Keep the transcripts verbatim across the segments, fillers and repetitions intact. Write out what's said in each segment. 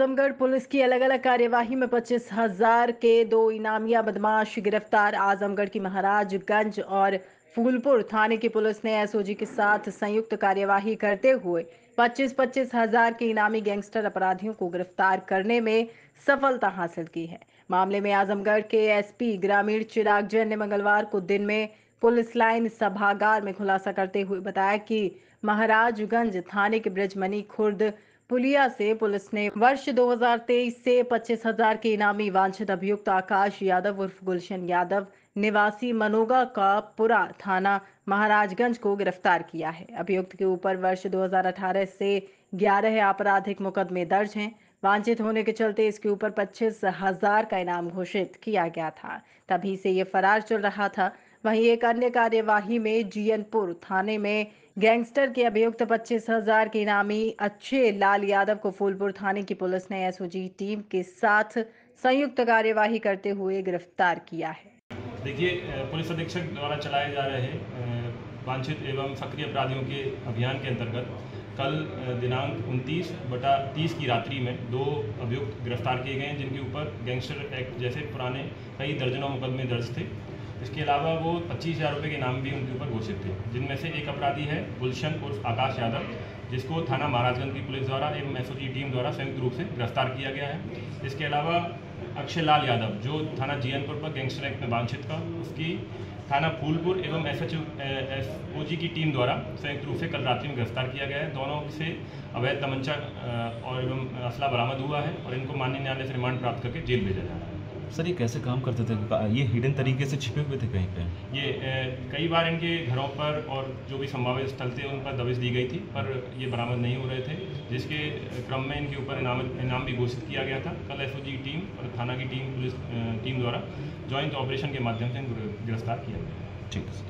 Azamgarh police की अलग अलग कार्यवाही में पच्चीस हजार के दो इनामिया बदमाश गिरफ्तार। आजमगढ़ की महाराजगंज और फूलपुर थाने की पुलिस ने एसओजी के साथ संयुक्त कार्यवाही करते हुए पच्चीस पच्चीस हजार के इनामी गैंगस्टर अपराधियों को गिरफ्तार करने में सफलता हासिल की है। मामले में आजमगढ़ के एसपी ग्रामीण चिराग जैन ने मंगलवार को दिन में पुलिस लाइन सभागार में खुलासा करते हुए बताया कि महाराजगंज थाने के ब्रजमनी खुर्द पुलिया से पुलिस ने वर्ष दो हज़ार तेईस से पच्चीस हजार के इनामी वांछित अभियुक्त आकाश यादव उर्फ गुलशन यादव निवासी मनोगा का पुरा थाना महाराजगंज को गिरफ्तार किया है। अभियुक्त के ऊपर वर्ष दो हज़ार अठारह से ग्यारह आपराधिक मुकदमे दर्ज हैं। वांछित होने के चलते इसके ऊपर पच्चीस हजार का इनाम घोषित किया गया था, तभी से ये फरार चल रहा था। वहीं एक अन्य कार्यवाही में जीयनपुर थाने में गैंगस्टर के अभियुक्त पच्चीस हजार के इनामी अच्छे लाल यादव को फूलपुर थाने की पुलिस ने एसओजी टीम के साथ संयुक्त कार्यवाही करते हुए गिरफ्तार किया है। देखिए, पुलिस अधीक्षक द्वारा चलाए जा रहे वांछित एवं सक्रिय अपराधियों के अभियान के अंतर्गत कल दिनांक उनतीस बटा तीस की रात्रि में दो अभियुक्त गिरफ्तार किए गए हैं, जिनके ऊपर गैंगस्टर एक्ट जैसे पुराने कई दर्जनों मुकदमे दर्ज थे। इसके अलावा वो पच्चीस हज़ार रुपये के इनाम भी उनके ऊपर घोषित थे, जिनमें से एक अपराधी है गुलशन उर्फ आकाश यादव, जिसको थाना महाराजगंज की पुलिस द्वारा एवं एसओजी टीम द्वारा संयुक्त रूप से गिरफ्तार किया गया है। इसके अलावा अक्षय लाल यादव, जो थाना जीयनपुर पर गैंगस्टर एक्ट में वांछित था, उसकी थाना फूलपुर एवं एसएचओ एसओजी की टीम द्वारा संयुक्त रूप से कल रात्रि में गिरफ्तार किया गया है। दोनों से अवैध तमंचा और एवं असला बरामद हुआ है और इनको माननीय न्यायालय से रिमांड प्राप्त करके जेल भेजा जा रहा है। सर, ये कैसे काम करते थे? ये हिडन तरीके से छिपे हुए थे कहीं पे? ये ए, कई बार इनके घरों पर और जो भी संभावित स्थल थे उन पर दबिश दी गई थी, पर ये बरामद नहीं हो रहे थे, जिसके क्रम में इनके ऊपर इनाम इनाम भी घोषित किया गया था। कल एसओजी टीम और थाना की टीम पुलिस टीम द्वारा जॉइंट ऑपरेशन के माध्यम से इनको गिरफ्तार किया गया। ठीक है।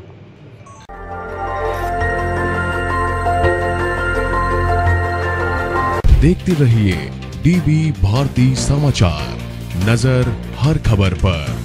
देखते रहिए डीबी भारती समाचार, नजर हर खबर पर।